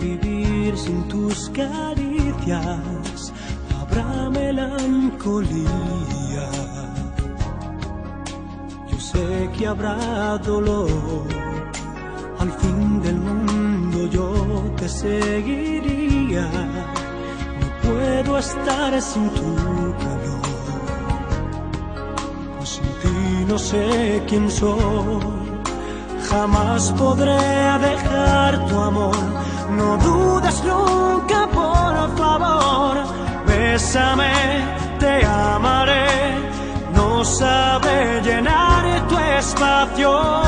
vivir sin tus caricias, habrá melancolía. Yo sé que habrá dolor, al fin del mundo yo te seguiría. No puedo estar sin tu calor, pues sin ti no sé quién soy. Jamás podré dejar tu amor, no dudes nunca, por favor. Bésame, te amaré, no sabré llenar tu espacio.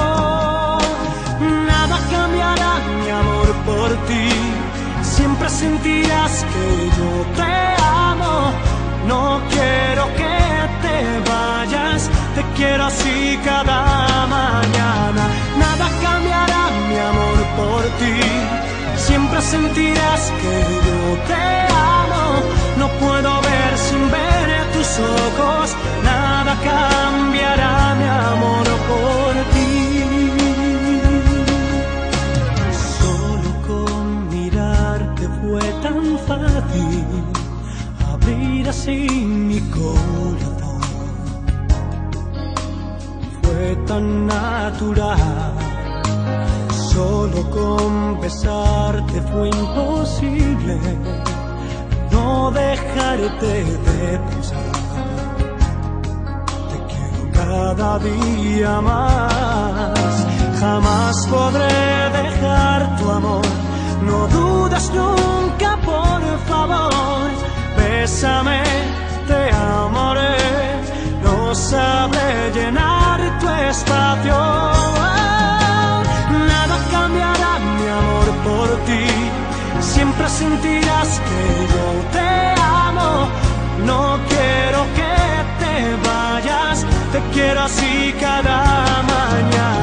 Nada cambiará mi amor por ti, siempre sentirás que yo te amo. No quiero que te vayas, te quiero así cada mañana. Nada cambiará mi amor por ti, siempre sentirás que yo te amo. No puedo ver sin ver tus ojos, nada cambiará mi amor por ti. Solo con mirarte fue tan fácil abrir así mi corazón. Fue tan natural, solo con besarte fue imposible no dejarte de pensar. Te quiero cada día más, jamás podré dejar tu amor. No dudes nunca, por favor. Bésame, te amaré, no sabré llenar tu espacio. Nada cambiará mi amor por ti, siempre sentirás que yo te amo. No quiero que te vayas, te quiero así cada mañana.